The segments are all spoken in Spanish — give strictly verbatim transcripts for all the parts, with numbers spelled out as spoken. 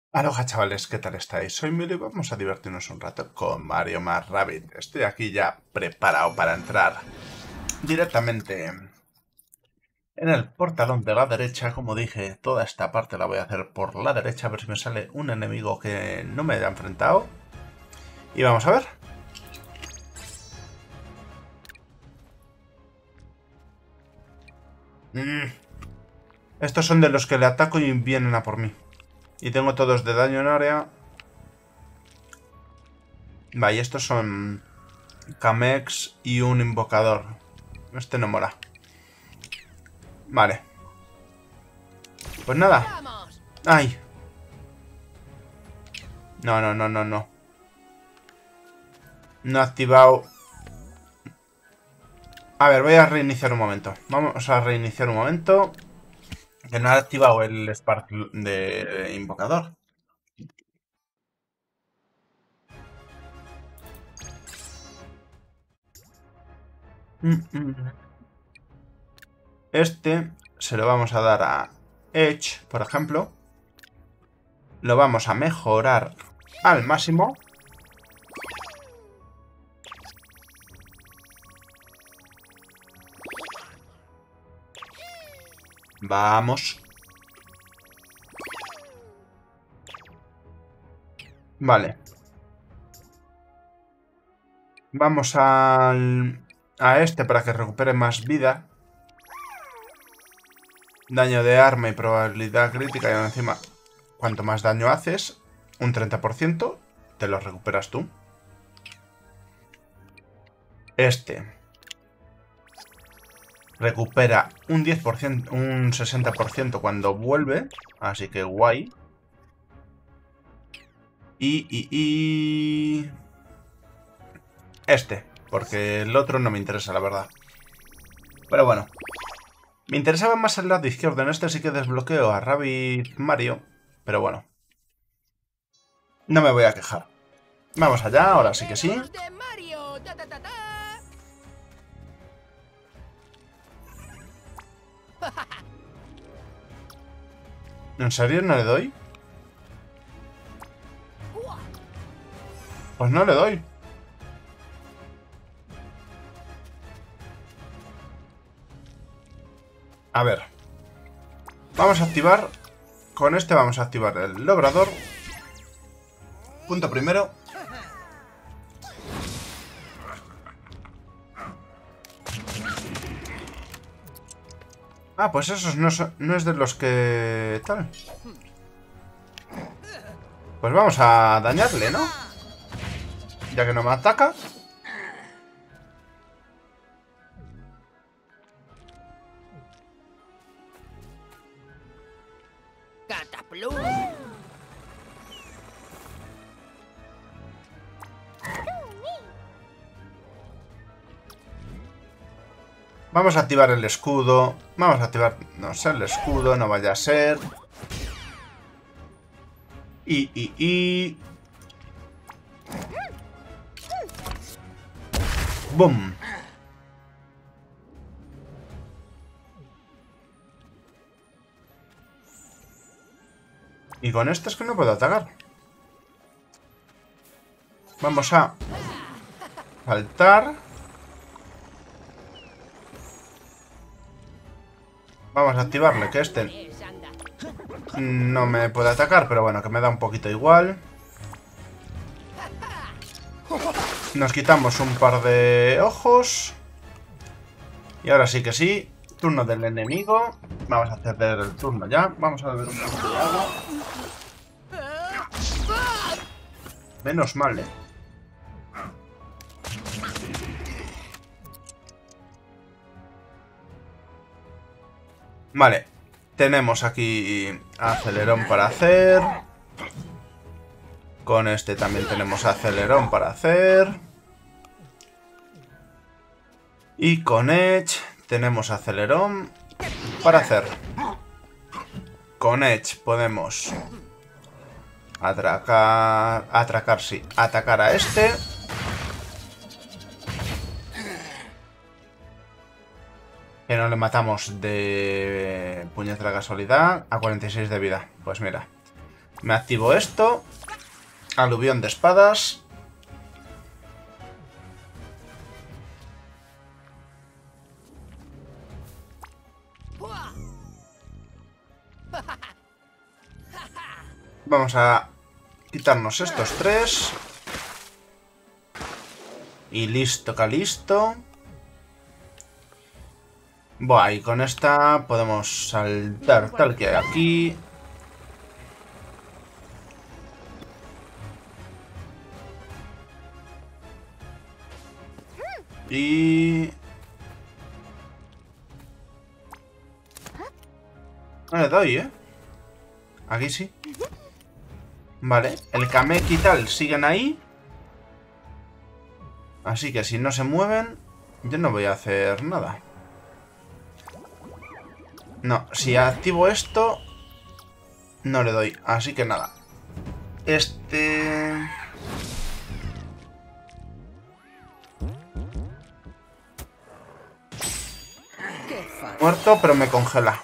Aloha chavales, ¿qué tal estáis? Soy Milo y vamos a divertirnos un rato con Mario más Rabbids. Estoy aquí ya preparado para entrar directamente en el portalón de la derecha. Como dije, toda esta parte la voy a hacer por la derecha, a ver si me sale un enemigo que no me haya enfrentado. Y vamos a ver. Mm. Estos son de los que le ataco y vienen a por mí. Y tengo todos de daño en área. Vale, y estos son Kamex y un invocador. Este no mola. Vale. Pues nada. ¡Ay! No, no, no, no, no. No he activado... A ver, voy a reiniciar un momento. Vamos a reiniciar un momento. Que no he activado el Spark de invocador. Este se lo vamos a dar a Edge, por ejemplo. Lo vamos a mejorar al máximo. Vamos. Vale. Vamos al, a este para que recupere más vida. Daño de arma y probabilidad crítica. Y encima, cuanto más daño haces, un treinta por ciento, te lo recuperas tú. Este recupera un diez por ciento, un sesenta por ciento cuando vuelve. Así que guay. Y, y, y... Este, porque el otro no me interesa, la verdad. Pero bueno. Me interesaba más el lado izquierdo. En este sí que desbloqueo a Rabbid Mario. Pero bueno. No me voy a quejar. Vamos allá, ahora sí que sí. ¿En serio no le doy? Pues no le doy. A ver. Vamos a activar... Con este vamos a activar el logrador. Punto primero. Ah, pues esos no, son, no es de los que... tal. Pues vamos a dañarle, ¿no? Ya que no me ataca. Cataplum. Vamos a activar el escudo. Vamos a activar... No sé, el escudo, no vaya a ser. Y, y, y... ¡Bum! Y con esto es que no puedo atacar. Vamos a... saltar. Vamos a activarle, que este... no me puede atacar, pero bueno, que me da un poquito igual. Nos quitamos un par de ojos. Y ahora sí que sí. Turno del enemigo. Vamos a hacer el turno ya. Vamos a beber un poquito de agua. Menos mal, eh. Vale. Tenemos aquí acelerón para hacer. Con este también tenemos acelerón para hacer. Y con Edge tenemos acelerón para hacer. Con Edge podemos atracar, atracar, sí, atacar a este. Que no le matamos de puñetera casualidad. A cuarenta y seis de vida. Pues mira. Me activo esto. Aluvión de espadas. Vamos a quitarnos estos tres. Y listo, calisto. Buah, y con esta podemos saltar tal que hay aquí. Y... no le doy, ¿eh? Aquí sí. Vale, el Kamek y tal siguen ahí. Así que si no se mueven, yo no voy a hacer nada. No, si activo esto, no le doy. Así que nada. Este... muerto, pero me congela.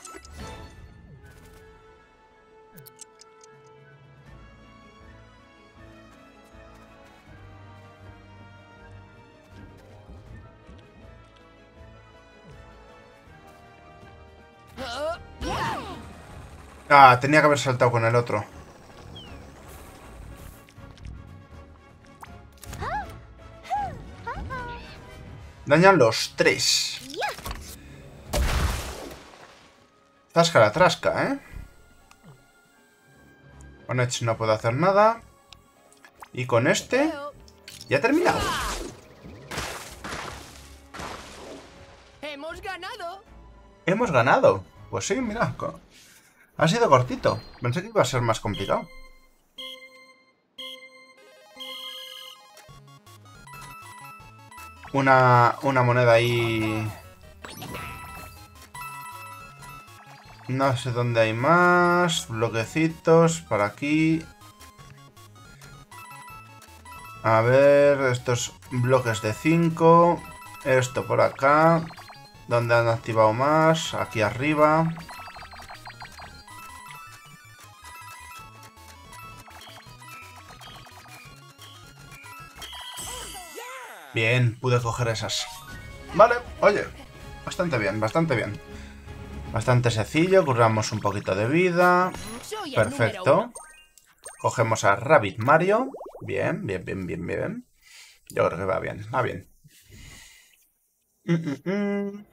Ah, tenía que haber saltado con el otro. Dañan los tres. Zasca la trasca, ¿eh? Con Edge no puedo hacer nada. Y con este... ya he terminado. ¡Hemos ganado! Hemos ganado. Pues sí, mira. Ha sido cortito. Pensé que iba a ser más complicado. Una, una moneda ahí... no sé dónde hay más. Bloquecitos. Para aquí. A ver, estos bloques de cinco. Esto por acá. ¿Dónde han activado más? Aquí arriba. Bien, pude coger esas. Vale, oye. Bastante bien, bastante bien. Bastante sencillo. Curramos un poquito de vida. Perfecto. Cogemos a Rabbit Mario. Bien, bien, bien, bien, bien. Yo creo que va bien, va bien. Mm, mm, mm.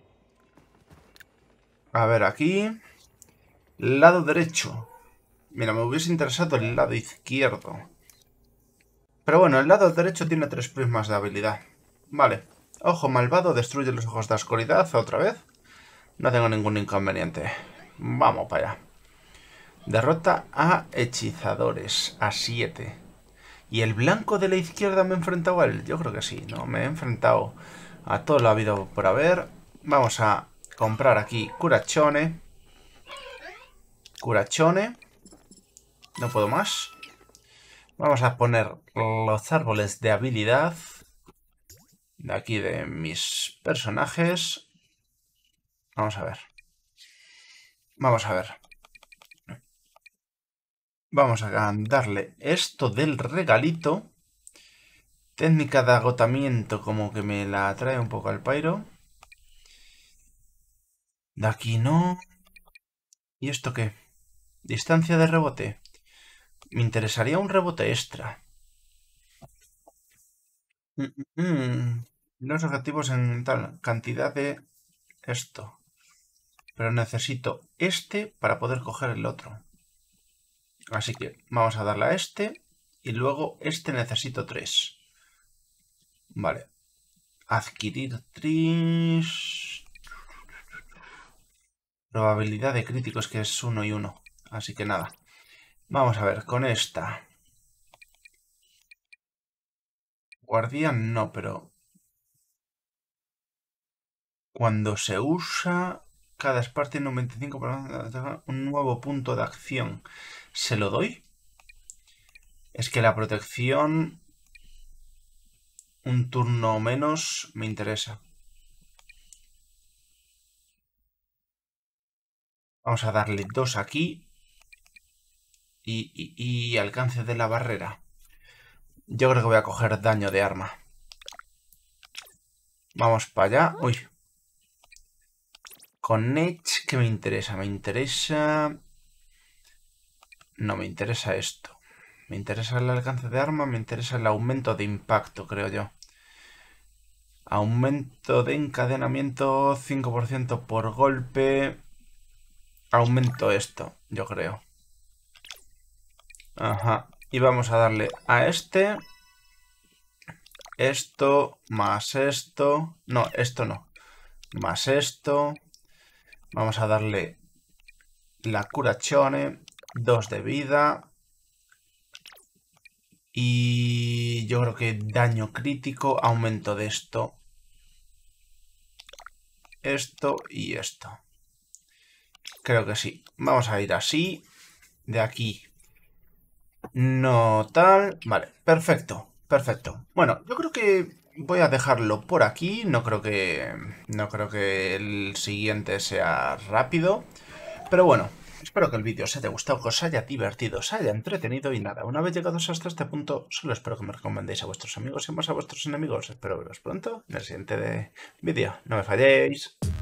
A ver, aquí. Lado derecho. Mira, me hubiese interesado el lado izquierdo. Pero bueno, el lado derecho tiene tres prismas de habilidad. Vale. Ojo malvado, destruye los ojos de oscuridad otra vez. No tengo ningún inconveniente. Vamos para allá. Derrota a hechizadores. A siete. ¿Y el blanco de la izquierda me he enfrentado a él? Yo creo que sí, ¿no? Me he enfrentado a todo lo habido por haber. Vamos a comprar aquí Curachone. Curachone. No puedo más. Vamos a poner los árboles de habilidad de aquí de mis personajes. Vamos a ver. Vamos a ver. Vamos a darle esto del regalito. Técnica de agotamiento como que me la atrae un poco al pairo. De aquí no. ¿Y esto qué? Distancia de rebote. Me interesaría un rebote extra. Mm, mm, mm. Los objetivos en tal cantidad de esto. Pero necesito este para poder coger el otro. Así que vamos a darle a este. Y luego este necesito tres. Vale. Adquirir tris. Probabilidad de críticos que es uno y uno. Así que nada. Vamos a ver, con esta. Guardián no, pero... cuando se usa... cada Spark tiene un veinticinco por ciento un nuevo punto de acción. ¿Se lo doy? Es que la protección... un turno menos me interesa. Vamos a darle dos aquí. y, y, y alcance de la barrera. Yo creo que voy a coger daño de arma. Vamos para allá. Uy. Con Edge, ¿qué me interesa? Me interesa... No, me interesa esto. Me interesa el alcance de arma, me interesa el aumento de impacto, creo yo. Aumento de encadenamiento, cinco por ciento por golpe. Aumento esto, yo creo. Ajá. Y vamos a darle a este. Esto, más esto. No, esto no. Más esto. Vamos a darle la curazione. Dos de vida. Y yo creo que daño crítico. Aumento de esto. Esto y esto. Creo que sí. Vamos a ir así. De aquí. No tal. Vale, perfecto. Perfecto. Bueno, yo creo que voy a dejarlo por aquí. No creo que. No creo que el siguiente sea rápido. Pero bueno, espero que el vídeo os haya gustado, que os haya divertido, os haya entretenido y nada. Una vez llegados hasta este punto, solo espero que me recomendéis a vuestros amigos y más a vuestros enemigos. Espero veros pronto en el siguiente vídeo. No me falléis.